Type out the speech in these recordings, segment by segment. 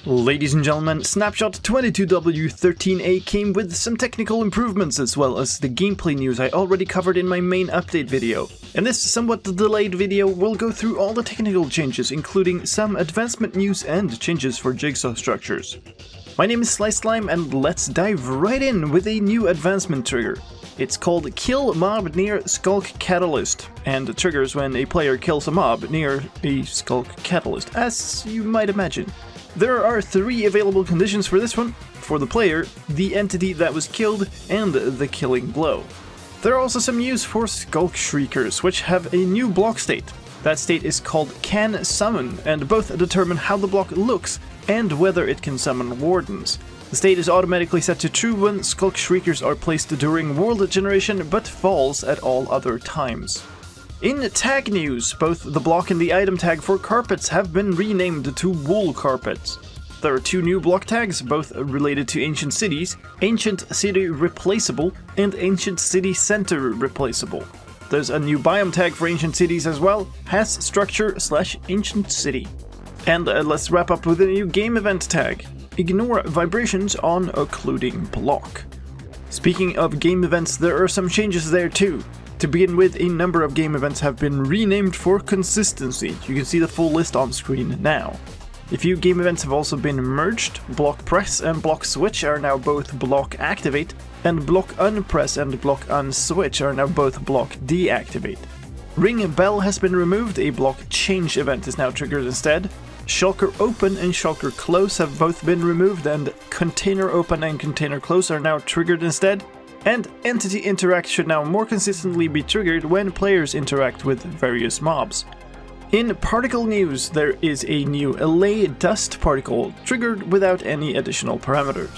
Ladies and gentlemen, Snapshot 22W13A came with some technical improvements as well as the gameplay news I already covered in my main update video. In this somewhat delayed video, we'll go through all the technical changes, including some advancement news and changes for jigsaw structures. My name is Sliceslime and let's dive right in with a new advancement trigger. It's called Kill Mob Near Skulk Catalyst, and triggers when a player kills a mob near a Skulk Catalyst, as you might imagine. There are 3 available conditions for this one: for the player, the entity that was killed, and the killing blow. There are also some news for Skulk Shriekers, which have a new block state. That state is called Can Summon, and both determine how the block looks and whether it can summon wardens. The state is automatically set to true when Skulk Shriekers are placed during world generation, but false at all other times. In tag news, both the block and the item tag for carpets have been renamed to wool carpets. There are 2 new block tags, both related to ancient cities: Ancient City Replaceable and Ancient City Center Replaceable. There's a new biome tag for ancient cities as well, has structure/ancient city. And let's wrap up with a new game event tag: Ignore vibrations on occluding block. Speaking of game events, there are some changes there too. To begin with, a number of game events have been renamed for consistency. You can see the full list on screen now. A few game events have also been merged. Block Press and Block Switch are now both Block Activate, and Block Unpress and Block Unswitch are now both Block Deactivate. Ring Bell has been removed, a Block Change event is now triggered instead. Shulker Open and Shulker Close have both been removed, and Container Open and Container Close are now triggered instead. And Entity Interact should now more consistently be triggered when players interact with various mobs. In particle news, there is a new Allay Dust particle, triggered without any additional parameters.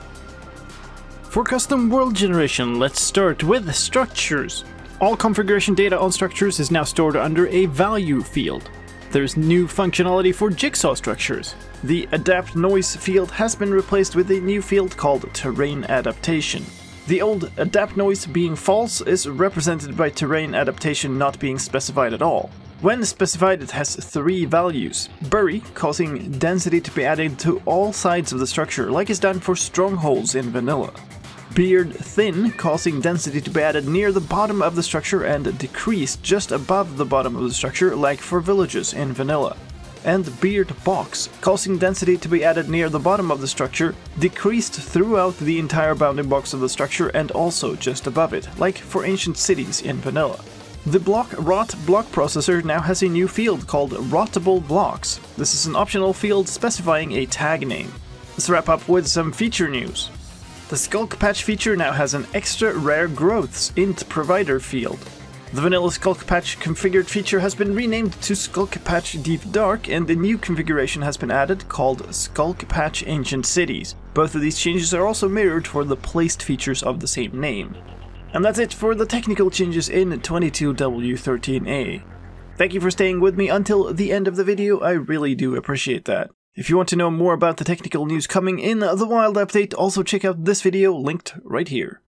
For custom world generation, let's start with structures. All configuration data on structures is now stored under a value field. There's new functionality for jigsaw structures. The Adapt Noise field has been replaced with a new field called Terrain Adaptation. The old Adapt Noise being false is represented by Terrain Adaptation not being specified at all. When specified, it has 3 values: Bury, causing density to be added to all sides of the structure, like is done for strongholds in vanilla. Beard Thin, causing density to be added near the bottom of the structure and decreased just above the bottom of the structure, like for villages in vanilla. And Beard Box, causing density to be added near the bottom of the structure, decreased throughout the entire bounding box of the structure and also just above it, like for ancient cities in vanilla. The Block Rot block processor now has a new field called Rottable Blocks. This is an optional field specifying a tag name. Let's wrap up with some feature news. The Skulk Patch feature now has an extra rare growths int provider field. The vanilla Skulk Patch configured feature has been renamed to Skulk Patch Deep Dark, and a new configuration has been added called Skulk Patch Ancient Cities. Both of these changes are also mirrored for the placed features of the same name. And that's it for the technical changes in 22W13A. Thank you for staying with me until the end of the video, I really do appreciate that. If you want to know more about the technical news coming in the Wild Update, also check out this video linked right here.